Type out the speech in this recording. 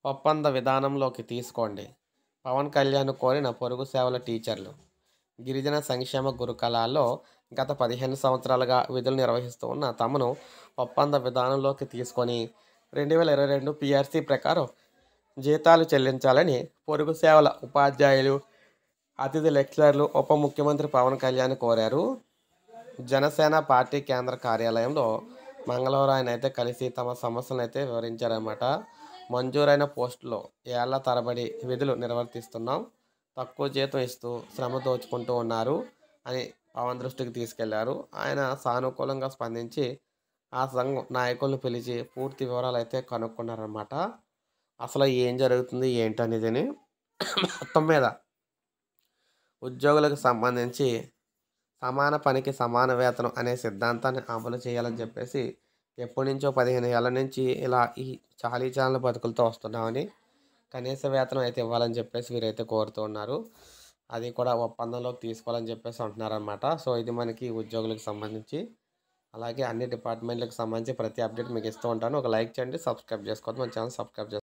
ఒప్పంద విధానంలోకి తీసుకోండి. పవన్ కళ్యాణ్ కోరిన పొరుగు సేవల టీచర్లు. గిరిజన సంక్షేమ గురుకులాల్లో గత 15 సంవత్సరాలుగా విధులు నిర్వహిస్తూ ఉన్న తమను ఒప్పంద విధానంలోకి తీసుకొని 2022 పీఆర్సీ ప్రకారం జీతాలు చెల్లించాలని పొరుగు సేవల ఉపాధ్యాయులు, అతిథి లెక్చరర్లు ఉప ముఖ్యమంత్రి పవన్ కళ్యాణ్ కోరారు. జనసేన పార్టీ కేంద్ర కార్యాలయంలో మంగళవారం ఆయన అయితే కలిసి తమ సమస్యలను అయితే వివరించారన్నమాట. మంజూరైన పోస్టులో ఏళ్ల తరబడి విధులు నిర్వర్తిస్తున్నాం, తక్కువ జీతం ఇస్తూ శ్రమ దోచుకుంటూ ఉన్నారు అని పవన్ దృష్టికి తీసుకెళ్లారు. ఆయన సానుకూలంగా స్పందించి ఆ సంఘం నాయకులను పిలిచి పూర్తి వివరాలు అయితే కనుక్కున్నారన్నమాట. అసలు ఏం జరుగుతుంది ఏంటనేదని మొత్తం మీద ఉద్యోగులకు సంబంధించి సమాన పనికి సమాన వేతనం అనే సిద్ధాంతాన్ని అమలు చేయాలని చెప్పేసి ఎప్పటి నుంచో 15 ఏళ్ల నుంచి ఇలా ఈ చాలీ చాలని బతుకులతో వస్తున్నామని, కనీస వేతనం అయితే ఇవ్వాలని చెప్పేసి వీరైతే కోరుతూ ఉన్నారు. అది కూడా ఒప్పందంలోకి తీసుకోవాలని చెప్పేసి అంటున్నారనమాట. సో ఇది మనకి ఉద్యోగులకు సంబంధించి, అలాగే అన్ని డిపార్ట్మెంట్లకు సంబంధించి ప్రతి అప్డేట్ మీకు ఇస్తూ ఉంటాను. ఒక లైక్ చేయండి, సబ్స్క్రైబ్ చేసుకోవద్దు, మన ఛానల్ సబ్స్క్రైబ్ చేసుకోండి.